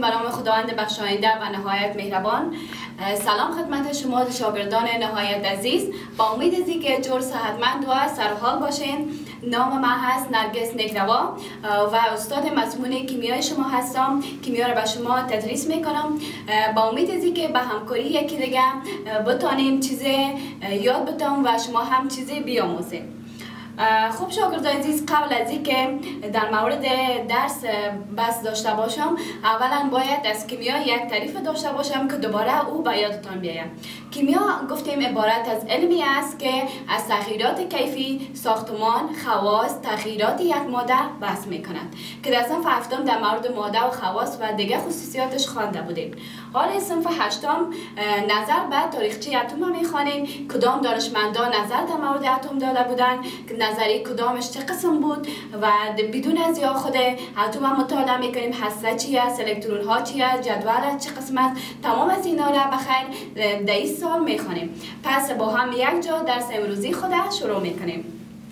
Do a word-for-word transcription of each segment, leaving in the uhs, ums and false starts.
به نام خداوند بخشاینده و نهایت مهربان. سلام خدمت شما شاگردان نهایت عزیز. با امید از اینکه جور صحتمند و سرحال باشین. نام من هست نرگس نکروا و استاد مضمون کیمیای شما هستم. کیمیا را به شما تدریس میکنم. با امید از اینکه به همکاری یکی دیگه بتانیم چیزی یاد بتم و شما هم چیزی بیاموزید. خوب شاگردان عزیز، قبل از اینکه در مورد درس بحث داشته باشم، اولا باید از کیمیا یک تعریف داشته باشم که دوباره او به یادتان بیاید. کیمیا گفتیم عبارت از علمی است که از تغییرات کیفی ساختمان، خواص، تغییرات یک ماده بحث میکند که در صنف هفتم در مورد ماده و خواص و دیگر خصوصیاتش خوانده بودیم. حالا صنف هشتم نظر به تاریخچه اتم میخوانیم. کدام دانشمندان نظر در مورد اتم داده بودند، نظری کدامش چه قسم بود و بدون از یا خود اتم مطالعه میکنیم. هسته چی است، الکترون ها چی است، جدول چه قسم است، تمام از اینا را بخیر در این سال میخوانیم. پس با هم یک جا درس امروزی خود شروع میکنیم.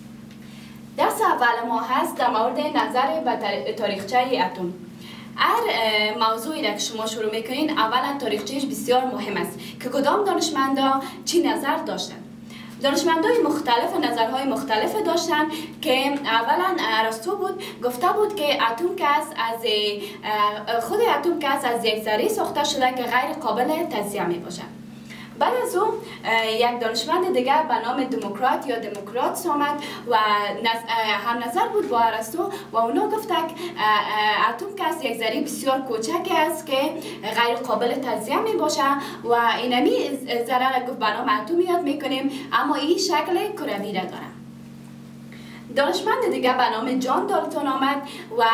درس اول ما هست در مورد نظر به تاریخچه اتم. هر موضوعی را که شما شروع میکنین اولا تاریخچهش بسیار مهم است که کدام دانشمندا چی نظر داشتن. دانشمندای مختلف و نظرهای مختلف داشتن که اولا ارسطو بود، گفته بود که اتم کس از خود اتم کس از یک ذره ساخته شده که غیر قابل تجزیه می باشد. بعد از اون یک دانشمند دیگر به نام دموکرات یا دموکرات آمد و هم نظر بود با ارسطو و اونا گفتن اتم کس یک ذره بسیار کوچک است که غیر قابل تجزیه می باشه و اینمی ذره را گفت به نام اتم یاد میکنیم، اما این شکل کروی را داره. دانشمند دیگر به نام جان دالتون آمد و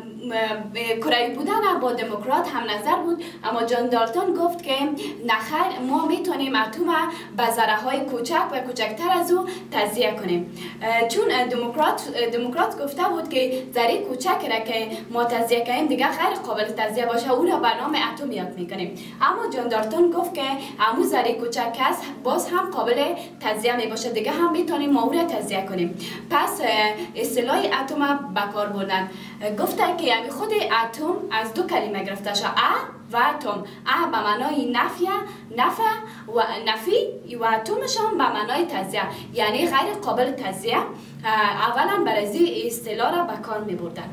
کروی بودن با دموکرات هم نظر بود، اما جان دالتون گفت که نخیر، ما میتونیم اتم به ذره های کوچک و کوچکتر از او تجزیه کنیم. چون دموکرات دموکرات گفته بود که ذره کوچک را که ما تجزیه کنیم دیگه غیر قابل تجزیه باشه، اون را به نام اتم یاد میکنیم. اما جان دالتون گفت که همون ذره کوچک است باز هم قابل تجزیه می باشه، دیگه هم میتونیم ما او را تجزیه کنیم. پس اصطلاح اتم به کار بردن. گفتن که یعنی خود اتم از دو کلمه گرفته شده، ا و اتم. ا به معنای نفی نفع و نفی و اتمشان به معنای تجزیه، یعنی غیر قابل تجزیه. اولا برای اصطلاح را به کار می بردن.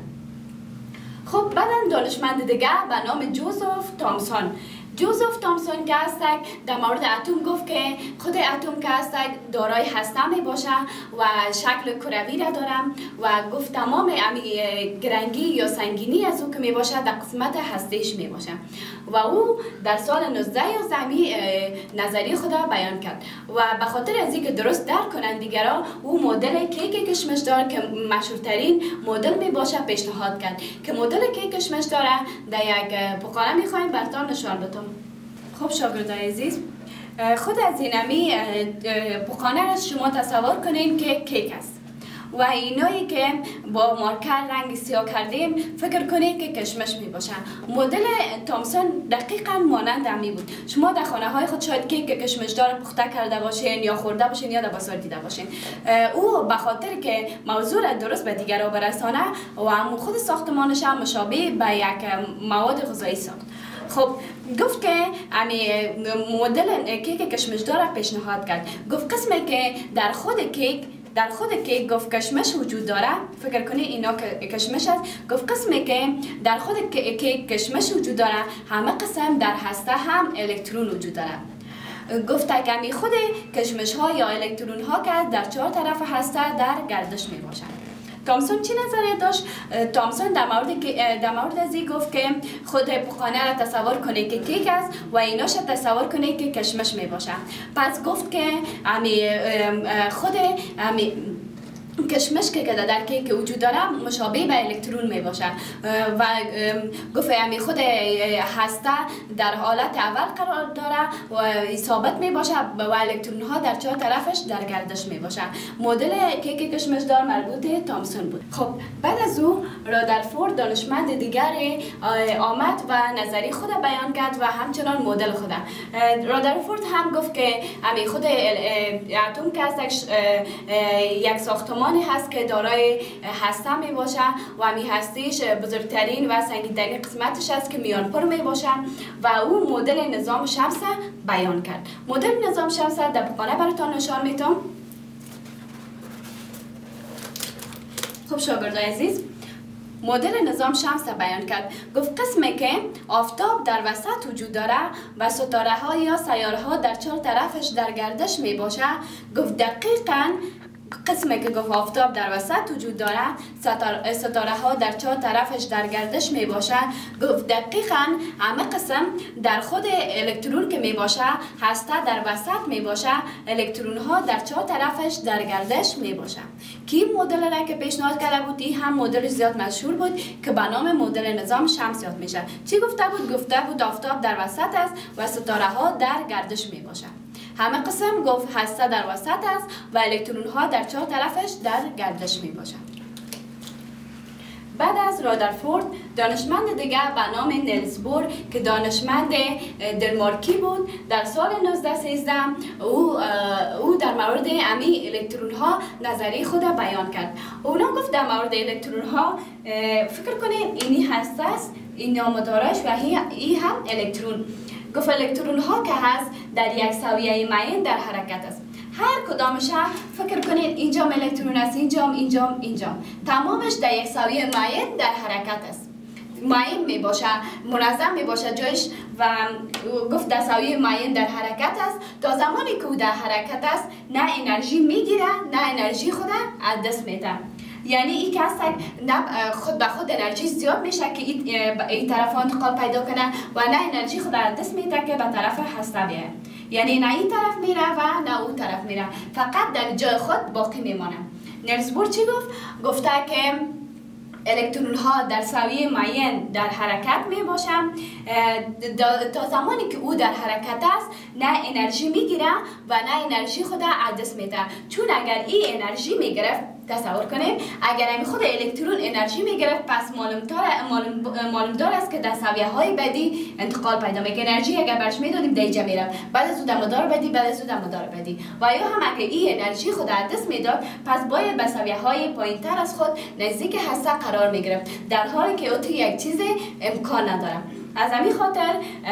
خب بعدا دانشمند دیگه به نام جوزف تامسون جوزف تامسون که هستک در مورد اتم گفت که خود اتم که هستک دارای هسته می باشه و شکل کروی را داره و گفت تمام گرنگی یا سنگینی از او که می باشه در قسمت هستهش می باشه و او در سال نوزده یازده نظری خود را بیان کرد و به خاطر از اینکه درست درک کنند دیگران، او مدل کیک کشمشدار که مشهورترین مدل می باشه پیشنهاد کرد که مدل کیک کشمشدار در یک پوکانه می خواهیم براتون نشان بدم. خب شاگردان عزیز، خود از اینمی پوکانه را شما تصور کنید که کیک است و اینایی که با مارکر رنگ سیاه کردیم فکر کنید که کشمش می باشه. مدل تامسون دقیقا مانند امی بود. شما در خانه های خود شاید کیک کشمشدار پخته کرده باشین یا خورده باشین یا در بازار دیده باشین. او به خاطر که موضوع را درست به دیگران برسانه و هم خود ساختمانش هم مشابه به یک مواد غذایی ساخت. خب گفت که امی مدل کیک کشمشدار را پیشنهاد کرد. گفت قسمی که در خود کیک در خود کیک گفت کشمش وجود داره، فکر کنید اینا کشمش است. گفت قسمی که در خود کیک کشمش وجود داره، همه قسم در هسته هم الکترون وجود داره. گفت که امی خود کشمش ها یا الکترون ها که در چهار طرف هسته در گردش می باشند. تامسون چی نظریه داشت؟ تامسون در مورد در مورد از این گفت که خود پوکانه را تصور کنه که کیک است و ایناش تصور کنه که کشمش می باشه. پس گفت که امی خود امی کشمش که در کیک وجود داره مشابه به الکترون می باشه و گفت امی خود هسته در حالت اول قرار داره و ثابت می باشه و الکترون ها در چهار طرفش در گردش می باشه. مدل کیک کشمشدار مربوط تامسون بود. خب بعد از او رادرفورد دانشمند دیگر آمد و نظری خود بیان کرد و همچنان مدل خود. رادرفورد هم گفت که امی خود اتم که یک ساختمان ساختمانی هست که دارای هسته می باشه و می هستیش بزرگترین و سنگین‌ترین قسمتش است که میان پر می باشه و او مدل نظام شمس بیان کرد. مدل نظام شمس در پایانه براتون نشان میتم. خب شاگردان عزیز، مدل نظام شمس بیان کرد. گفت قسمی که آفتاب در وسط وجود داره و ستاره ها یا سیاره ها در چهار طرفش در گردش می باشه. گفت دقیقاً قسمی که گفت آفتاب در وسط وجود داره، ستاره ها در چهار طرفش در گردش می باشه. گفت دقیقاً همه قسم در خود الکترون که می باشه، هسته در وسط می باشه، الکترون ها در چهار طرفش در گردش می باشه. کی مدل را که پیشنهاد کرده بود، این هم مدل زیاد مشهور بود که به نام مدل نظام شمس یاد میشه. چی گفته بود؟ گفته بود آفتاب در وسط است و ستاره ها در گردش می باشه. همه قسم گفت هسته در وسط است و الکترون ها در چهار طرفش در گردش می باشند. بعد از رادرفورد دانشمند دیگر به نام نیلز بور که دانشمند دنمارکی بود، در سال نوزده سیزده او او در مورد امی الکترون ها نظری خود بیان کرد. اونا گفت در مورد الکترون ها فکر کنین اینی هسته است، این نام دارش و این هم الکترون. گفت الکترون ها که هست در یک زاویه معین در حرکت است. هر کدامش فکر کنید اینجا الکترون است، اینجا اینجا اینجا تمامش در یک زاویه معین در حرکت است. معین می باشه، منظم می باشه جایش و گفت در زاویه معین در حرکت است. تا زمانی که او در حرکت است نه انرژی میگیره نه انرژی خود از دست میده. یعنی این که هست خود به خود انرژی زیاد میشه که این طرف انتقال پیدا کنه و نه انرژی خود از دست میده که به طرف هسته بیه. یعنی نه این طرف میره و نه اون طرف میره، فقط در جای خود باقی میمانه. نیلز بور چی گفت؟ گفته که الکترون ها در زاویه معین در حرکت می باشند. تا زمانی که او در حرکت است نه انرژی میگیره و نه انرژی خود از دست میده. چون اگر این انرژی میگرفت، تصور کنیم اگر این خود الکترون انرژی میگرفت، پس معلوم دار است که در زاویه های بعدی انتقال پیدا میکنه. انرژی اگر برش میدادیم دیجا میره، بعد از او در مدار بعدی، بعد از او در مدار بعدی و یا هم اگر این انرژی خود از دست میداد، پس باید به زاویه های پایین تر از خود نزدیک هسته قرار میگرفت، در حالی که او یک چیز امکان نداره. از همین خاطر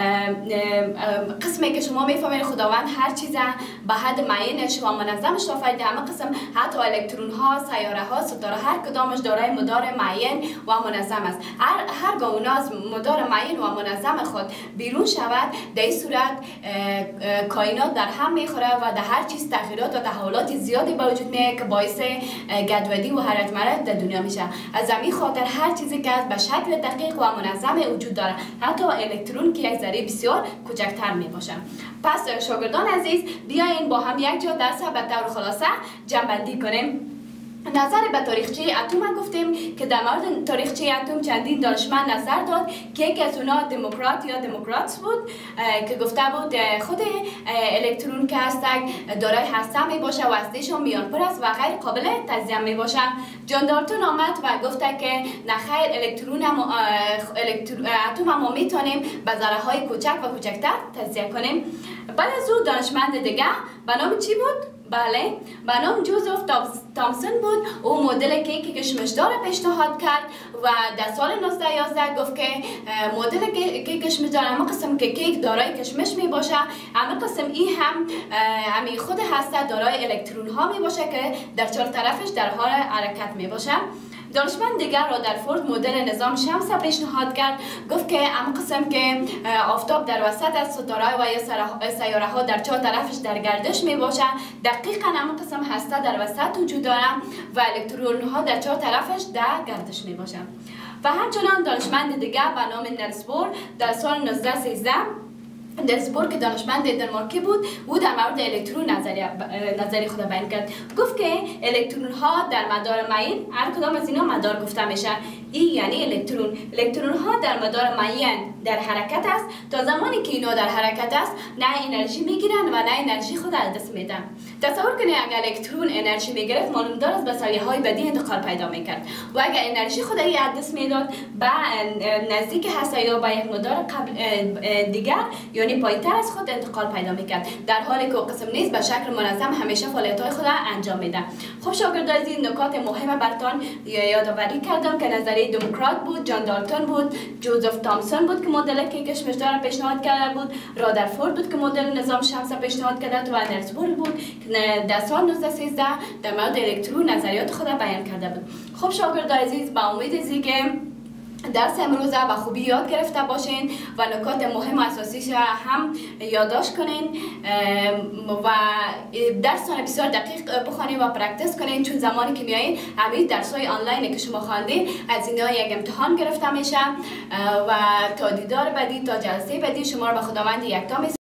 قسمی که شما میفهمید خداوند هر چیز به حد معینش و منظمش آفریده. همه قسم حتی الکترون ها، سیاره ها، ستاره هر کدامش دارای مدار معین و منظم است. هر هرگاه اونا از مدار معین و منظم خود بیرون شود، در این صورت کائنات در هم میخوره و در هر چیز تغییرات و تحولات زیادی به وجود میاد که باعث گدودی و هرج مرج در دنیا میشه. از همین خاطر هر چیزی که به شکل دقیق و منظم وجود داره، حتی الکترون که یک ذره بسیار کوچکتر می باشه. پس شاگردان عزیز، بیاین با هم یک جا درس به طور خلاصه جمع کنیم. نظر به تاریخچه اتم گفتیم که در مورد تاریخچه اتم چندین دانشمند نظر داد که یکی از اونا دموکرات یا دموکراتس بود که گفته بود خود الکترون که هست دارای هسته می باشه و هسته‌شون میان پر است و غیر قابل تجزیه می باشه. جان دالتون آمد و گفته که نخیر، الکترون هم اتم هم میتونیم به ذره های کوچک و کوچکتر تجزیه کنیم. بعد از او دانشمند دیگه به نام چی بود؟ بله، به نام جوزف تامسون بود. او مدل کیک کشمشدار پیشنهاد کرد و در سال نوزده یازده گفت که مدل کیک کشمشدار همه قسم که کیک دارای کشمش می باشه، همه قسم این هم همی خود هسته دارای الکترون ها می باشه که در چهار طرفش در حال حرکت می باشه. دانشمند دیگر رادرفورد مدل نظام شمس پیشنهاد کرد. گفت که اما قسم که آفتاب در وسط از ستاره و یا سیاره ها در چهار طرفش در گردش می باشه، دقیقاً اما قسم هسته در وسط وجود داره و الکترون ها در چهار طرفش در گردش می باشه. و همچنان دانشمند دیگر به نام نیلز بور در سال نوزده سیزده نیلز بور که دانشمند دنمارکی بود، او در مورد الکترون نظری نظری خود بیان کرد. گفت که الکترون ها در مدار معین، هر کدام از اینا مدار گفته میشه، این یعنی الکترون الکترون ها در مدار معین در حرکت است. تا زمانی که اینا در حرکت است نه انرژی میگیرن و نه انرژی خود از دست میدن. تصور کنید اگر الکترون انرژی میگرفت معلوم دار است به سویه های بدی انتقال پیدا میکرد و اگر انرژی خود از دست میداد به نزدیک هسته یا به یک مدار قبل دیگر یعنی پایینتر از خود انتقال پیدا میکرد، در حالی که قسم نیست به شکل منظم همیشه فعالیت های خود انجام میده. خب شاگردان عزیز، نکات مهم براتون یادآوری کردم که نظریه دموکرات بود، جان دالتون بود، جوزف تامسون بود که مدل کشمکش را پیشنهاد کرده بود، رادرفورد بود که مدل نظام شمس را پیشنهاد کرده و نرسبورگ بود که در سال نوزده سیزده در مورد الکترون نظریات خود را بیان کرده بود. خب شاگردان عزیز، با امید از اینکه درس امروزه به خوبی یاد گرفته باشین و نکات مهم و اساسیش هم یادداشت کنین و درستان بسیار دقیق بخونین و پرکتیس کنین، چون زمانی که میایین همین درس‌های آنلاین که شما خواندین از اینا یک امتحان گرفته میشه و تا دیدار بعدی، تا جلسه بعدی شما رو به خداوند یکتا